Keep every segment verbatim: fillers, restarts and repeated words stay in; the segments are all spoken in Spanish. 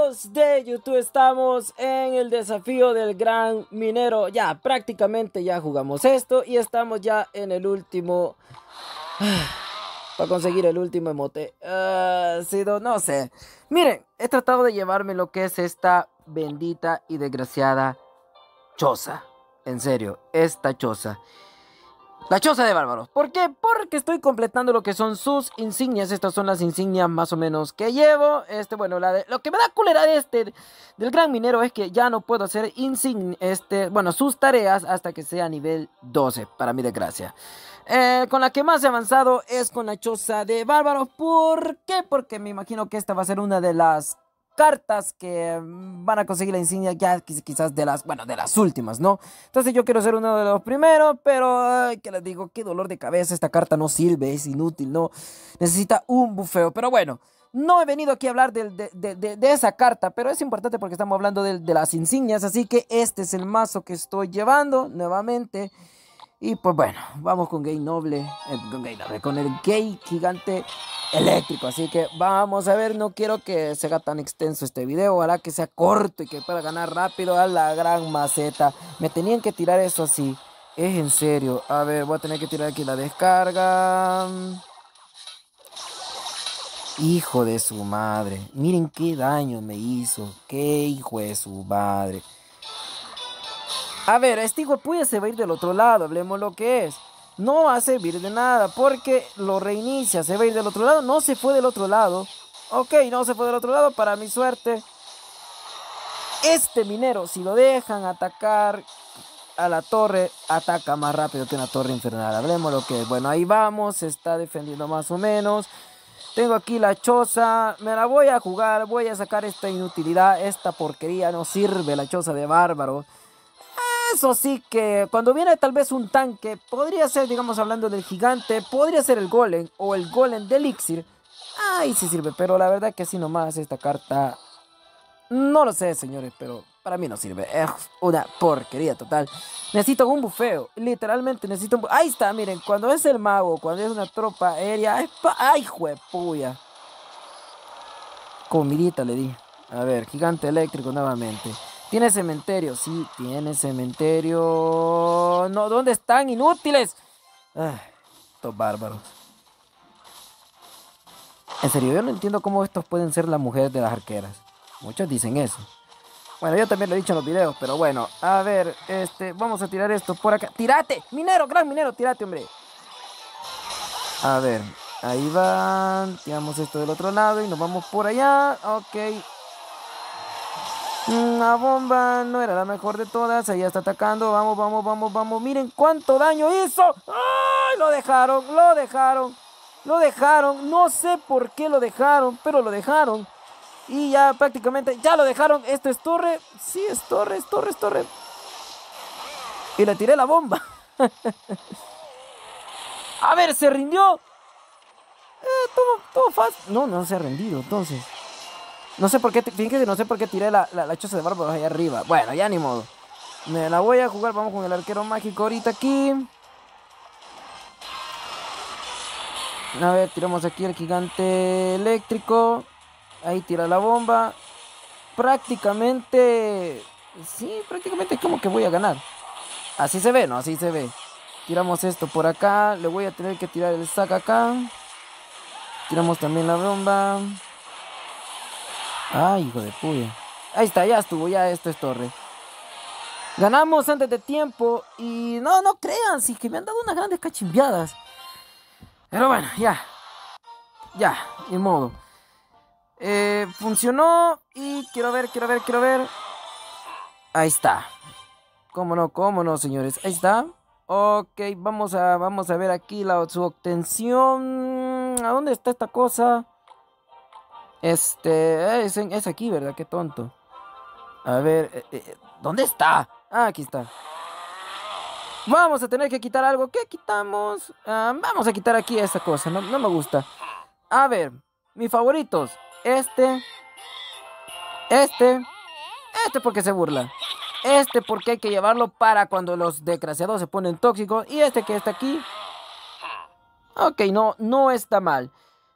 Amigos de YouTube, estamos en el desafío del gran minero. Ya prácticamente ya jugamos esto y estamos ya en el último para conseguir el último emote. Ha uh, sido, no sé. Miren, he tratado de llevarme lo que es esta bendita y desgraciada choza. En serio, esta choza. La choza de bárbaros. ¿Por qué? Porque estoy completando lo que son sus insignias. Estas son las insignias más o menos que llevo. Este, bueno, la de, lo que me da cólera de este, del gran minero, es que ya no puedo hacer insign, este, bueno, sus tareas hasta que sea nivel doce, para mi desgracia. Eh, con la que más he avanzado es con la choza de bárbaros. ¿Por qué? Porque me imagino que esta va a ser una de las cartas que van a conseguir la insignia ya quizás de las, bueno, de las últimas, ¿no? Entonces yo quiero ser uno de los primeros, pero ay, que les digo, qué dolor de cabeza, esta carta no sirve, es inútil, ¿no? Necesita un bufeo, pero bueno, no he venido aquí a hablar de, de, de, de, de esa carta, pero es importante porque estamos hablando de, de las insignias, así que este es el mazo que estoy llevando nuevamente. Y pues bueno, vamos con Gay Noble, eh, con Gay Noble, con el Gay Gigante Eléctrico. Así que vamos a ver, no quiero que sea tan extenso este video, ojalá que sea corto y que pueda ganar rápido a la gran maceta. Me tenían que tirar eso así, es en serio. A ver, voy a tener que tirar aquí la descarga. Hijo de su madre, miren qué daño me hizo, qué hijo de su madre. A ver, este hijo de puya se va a ir del otro lado, hablemos lo que es. No va a servir de nada porque lo reinicia, se va a ir del otro lado, no se fue del otro lado. Ok, no se fue del otro lado, para mi suerte. Este minero, si lo dejan atacar a la torre, ataca más rápido que una torre infernal. Hablemos lo que es. Bueno, ahí vamos, se está defendiendo más o menos. Tengo aquí la choza, me la voy a jugar, voy a sacar esta inutilidad, esta porquería, no sirve la choza de bárbaro. Eso sí que cuando viene tal vez un tanque, podría ser, digamos, hablando del gigante, podría ser el golem o el golem de elixir. Ahí sí sirve, pero la verdad que así nomás esta carta, no lo sé, señores, pero para mí no sirve. Es una porquería total. Necesito un bufeo, literalmente necesito un bufeo. Ahí está, miren, cuando es el mago, cuando es una tropa aérea, ¡ay, juepuya! Comidita le di. A ver, gigante eléctrico nuevamente. ¿Tiene cementerio? Sí, tiene cementerio. No, ¿dónde están? ¡Inútiles! Ah, estos bárbaros. En serio, yo no entiendo cómo estos pueden ser las mujeres de las arqueras. Muchos dicen eso. Bueno, yo también lo he dicho en los videos, pero bueno. A ver, este, vamos a tirar esto por acá. ¡Tírate! ¡Minero, gran minero! ¡Tírate, hombre! A ver, ahí van. Tiramos esto del otro lado y nos vamos por allá. Ok. La bomba no era la mejor de todas. Ahí está atacando. Vamos, vamos, vamos, vamos. Miren cuánto daño hizo. ¡Ay! Lo dejaron, lo dejaron. Lo dejaron. No sé por qué lo dejaron, pero lo dejaron. Y ya prácticamente, ya lo dejaron. Esto es torre. Sí, es torre, es torre, es torre. Y le tiré la bomba. A ver, se rindió. Eh, todo, todo fácil. No, no se ha rendido, entonces. No sé por qué, fíjense, no sé por qué tiré la, la, la choza de bárbaros ahí arriba. Bueno, ya ni modo. Me la voy a jugar, vamos con el arquero mágico ahorita aquí. A ver, tiramos aquí el gigante eléctrico. Ahí tira la bomba. Prácticamente... Sí, prácticamente es como que voy a ganar. Así se ve, ¿no? Así se ve. Tiramos esto por acá. Le voy a tener que tirar el sac acá. Tiramos también la bomba. Ay, hijo de puya. Ahí está, ya estuvo, ya esto es torre. Ganamos antes de tiempo. Y no, no crean, sí que me han dado unas grandes cachimbiadas. Pero bueno, ya. Ya, ni modo. Eh, funcionó. Y quiero ver, quiero ver, quiero ver. Ahí está. Cómo no, cómo no, señores. Ahí está. Ok, vamos a, vamos a ver aquí la, su obtención. ¿A dónde está esta cosa? Este, es, es aquí, ¿verdad? Qué tonto. A ver, eh, eh, ¿dónde está? Ah, aquí está. Vamos a tener que quitar algo. ¿Qué quitamos? Ah, vamos a quitar aquí esta cosa, no, no me gusta. A ver, mis favoritos. Este. Este. Este porque se burla. Este porque hay que llevarlo para cuando los desgraciados se ponen tóxicos. Y este que está aquí. Ok, no, no está mal.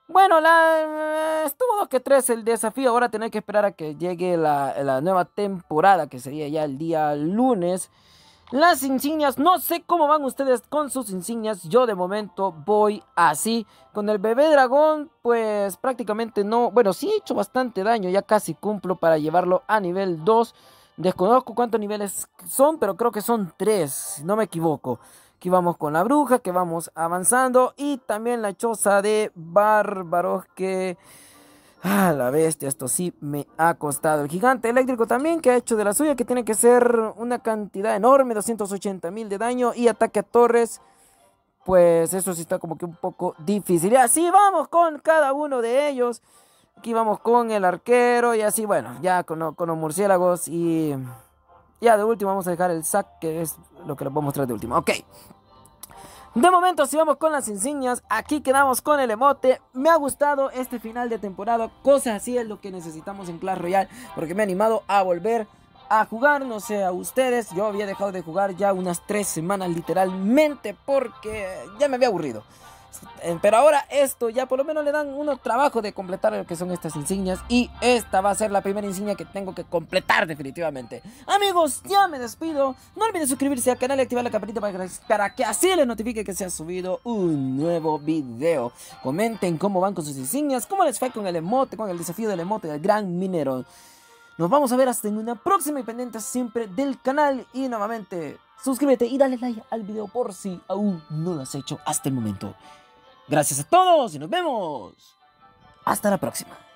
Bueno, la, estuvo dos que tres el desafío. Ahora tener que esperar a que llegue la, la nueva temporada, que sería ya el día lunes. Las insignias, no sé cómo van ustedes con sus insignias. Yo de momento voy así. Con el bebé dragón, pues prácticamente no. Bueno, sí he hecho bastante daño. Ya casi cumplo para llevarlo a nivel dos. Desconozco cuántos niveles son, pero creo que son tres, si no me equivoco. Aquí vamos con la bruja, que vamos avanzando. Y también la choza de bárbaros que... Ah, la bestia, esto sí me ha costado. El gigante eléctrico también, que ha hecho de la suya, que tiene que ser una cantidad enorme, doscientos ochenta mil de daño. Y ataque a torres, pues eso sí está como que un poco difícil. Y así vamos con cada uno de ellos. Aquí vamos con el arquero y así, bueno, ya con, con los murciélagos. Y ya de último vamos a dejar el sac, que es lo que les voy a mostrar de último. Ok. De momento, si vamos con las insignias, aquí quedamos con el emote. Me ha gustado este final de temporada. Cosas así es lo que necesitamos en Clash Royale, porque me he animado a volver a jugar. No sé a ustedes, yo había dejado de jugar ya unas tres semanas literalmente, porque ya me había aburrido. Pero ahora esto ya por lo menos le dan unos trabajos de completar lo que son estas insignias. Y esta va a ser la primera insignia que tengo que completar definitivamente. Amigos, ya me despido. No olviden suscribirse al canal y activar la campanita para que, para que así les notifique que se ha subido un nuevo video. Comenten cómo van con sus insignias, cómo les fue con el emote, con el desafío del emote del gran minero. Nos vamos a ver hasta en una próxima y pendiente siempre del canal. Y nuevamente, suscríbete y dale like al video por si aún no lo has hecho hasta el momento. Gracias a todos y nos vemos. Hasta la próxima.